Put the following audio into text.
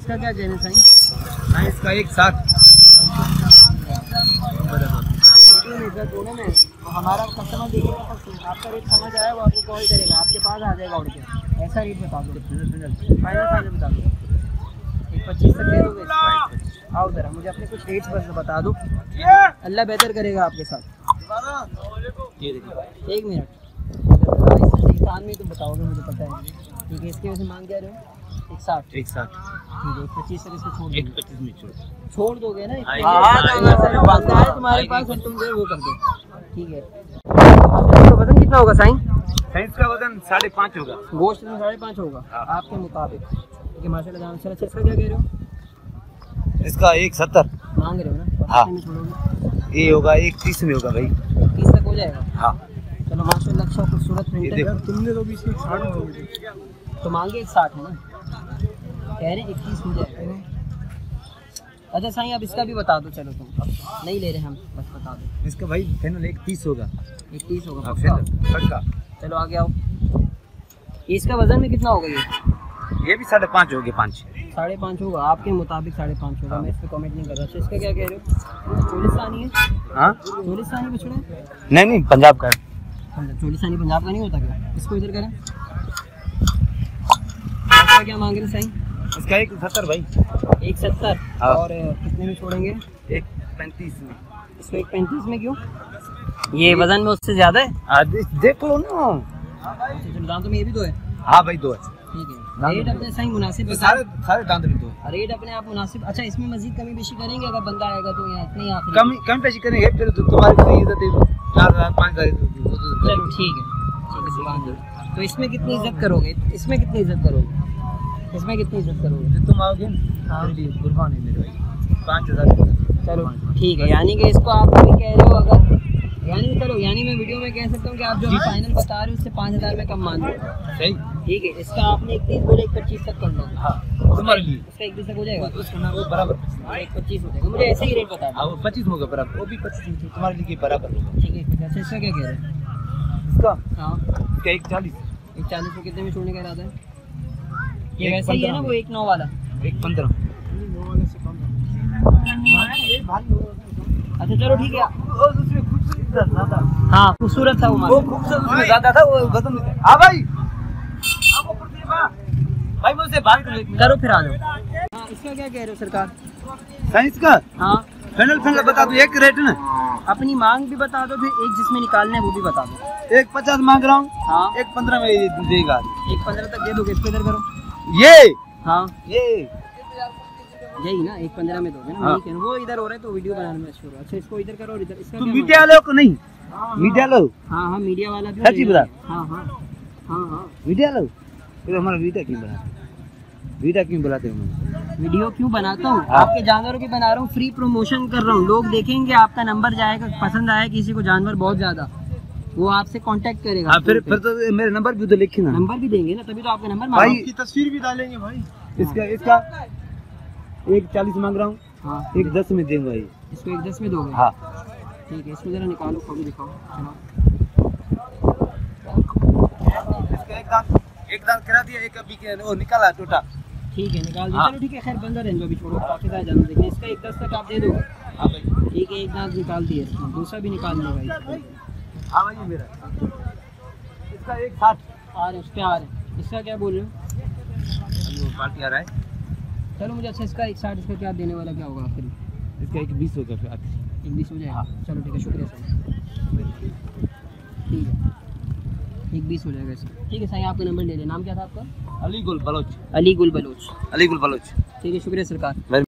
इसका क्या कहना साईं? साइंस का 160। दोनों में हमारा कस्टमर देखेगा, आपका रेट समझ आया वो आपको कॉल करेगा, आपके पास आ जाएगा उड़ के। ऐसा रेट बता दो, फाइनल बता दो। 125 तक दे दोगे? आओ ज़रा मुझे अपने कुछ रेट्स बस बता दो, अल्लाह बेहतर करेगा आपके साथ। एक मिनट, कान में तुम बताओगे मुझे पता है, ठीक है। इसके वजह से मांग क्या रहे हो? 160। 160 ठीक है, 25 तक इसको छोड़ 125 में छोड़ दोगे ना? हाँ, तुम्हारे पास है, तुम वो कर दो, ठीक है। तो वजन कितना होगा साईं? साइंस का वजन 5.5 होगा। गोश्त में 5.5 होगा आपके मुताबिक, ठीक है माशाल्लाह। जान चलो, इसका क्या कह रहे हो? इसका 170 मांग रहे हो ना? हाँ। छोड़ोगे ये होगा 130 में होगा भाई। 30 तक हो जाएगा? हाँ। चलो माशाल्लाह, अच्छा खूबसूरत प्रिंट है। तुमने तो 60 तो मांगे 60 है ना, कह रहे 21 हो जाएगा। अच्छा साईं अब इसका भी बता दो, चलो तुम अब नहीं ले रहे हम, बस बता दो। इसका भाई फाइनल 130 होगा। 130 होगा हाँ, पक्का? पक्का। चलो आगे आओ। इसका वजन में कितना होगा? ये भी 5.5 हो गया। 5 5.5 होगा आपके मुताबिक, 5.5 होगा। मैं इस पर कमेंट नहीं कर रहा। अच्छा इसका क्या कह रहे हो? चोलिस्तानी है? हाँ, चोलिस्तानी बछड़ा है? नहीं पंजाब का। चोलिस्तानी पंजाब का नहीं होता क्या? इसको इधर करें। इसका क्या मांग रहे साईं? इसका 170 भाई। 170। हाँ। और कितने में छोड़ेंगे? 135 में। इसको 135 में क्यों? ये वजन में उससे ज्यादा है? देख लो ना। अच्छा चलो, दांतों में ये भी दो है? हाँ भाई 2 है। ठीक है, रेट अपने सही मुनासिब बता। सारे दांत भी 2 है। रेट अपने आप मुनासिब। अच्छा इसमें मजीद कमी बेशी करेंगे अगर बंदा आएगा तो? यहाँ इतने आखिरी कम पेशी करेंगे फिर तो तुम्हारी इज्जत है। 4,000 5,000। चलो ठीक है सुभान अल्लाह। तो इसमें कितनी इज्जत करोगे? इसमें कितनी इज्जत करोगे? इसमें कितनी इज्जत करोगे? तुम आओगे ना, कुर्बान है मेरे भाई। 5,000। चलो ठीक है, यानी कि इसको आप भी कह रहे हो अगर, यानी मैं वीडियो में कह सकता हूँ कि आप जो फाइनल बता रहे हो उससे 5,000 में कम मान लो। सही, ठीक है। इसका आपने 31 बोले, 125 तक कर लो। हाँ तुम्हारे लिए। इसका 31 तक हो जाएगा? वो बराबर 125 हो जाएगा। मुझे ऐसे ही रेट बता दो। वो 25 होगा बराबर। वो भी 25 तुम्हारे लिए बराबर होगा। ठीक है। अच्छा इसका क्या कह रहे हैं? इसका हाँ, इसका 140। 140 को कितने में छोड़ने का इरादा है? ये वैसा ही है ना वो 1.9 वाला? 1.15। अच्छा चलो ठीक है। उसमें खूबसूरत ज्यादा। हाँ खूबसूरत था वो खूबसूरत उसमें ज्यादा था। वो वजन। हाँ भाई भाई मुझसे बात करो फिर आ जाओ। हाँ इसका क्या कह रहे हो सरकार? साइंस का हाँ फाइनल बता दो। एक रेट ना, अपनी मांग भी बता दो, फिर एक जिसमें निकालना है वो भी बता दो। 1.50 मांग रहा हूँ। हाँ 1.15 में देगा। 1.15 तक दे दोगे? इसको इधर करो। ये हाँ ये यही ना, 1.15 में दोगे ना? हाँ। ठीक है, वो इधर हो रहा है तो वीडियो बनाने में शुरू। अच्छा इसको इधर करो और इधर। इसका तुम क्या मीडिया लो को नहीं? मीडिया लो। हाँ हाँ मीडिया वाला भी। सच्ची बता। हाँ हाँ हाँ हाँ मीडिया लो। फिर हमारा वीडियो क्यों बनाते? वीडियो क्यों बनाते हो? वीडियो क्यों बनाता हूँ? हाँ। आपके जानवरों की बना रहा हूँ, फ्री प्रमोशन कर रहा हूँ। लोग देखेंगे, आपका नंबर जाएगा, पसंद आया किसी को जानवर बहुत ज्यादा, वो आपसे कांटेक्ट करेगा। हाँ, फिर तो मेरा नंबर भी तो लिखी ना। नंबर भी देंगे ना, तभी तो आपका नंबर भाई मांगेंगे। की तस्वीर भी डालेंगे भाई। इसका 1.40 मांग रहा हूँ। हाँ 1.10 में देंगे भाई। इसको 1.10 में दोगे? हाँ ठीक है, इसको जरा निकालो, खोलो दिखाओ। चलो इसका एक दांत करा दिया, एक अभी के वो निकाला टूटा। ठीक है निकाल दो। हाँ। चलो ठीक है, खैर बंदा रहने दो अभी, छोड़ो काफी सारे जानवर देखने। इसका 1.10 तक आप दे दोगे? हाँ भाई। ठीक है, एक दांत निकाल दिए, इसमें दूसरा भी निकाल देगा। हाँ भाई मेरा इसका 1.60 आ रहे, उस पर आ रहे। इसका क्या बोल रहे हो? वो पार्टी आ रहा है। चलो मुझे अच्छा इसका 1.60, इसका क्या देने वाला क्या होगा आखिर? इसका 1.20 होगा फिर आखिर। 1.20 हो जाएगा? हाँ। चलो ठीक है, शुक्रिया सर। ठीक है 1.20 हो जाएगा इसका। ठीक है साईं, आपका नंबर ले लें। नाम क्या था आपका? अली गुल बलोच। अली गुल बलोच। अली गुल बलोच। ठीक है, शुक्रिया सरकार।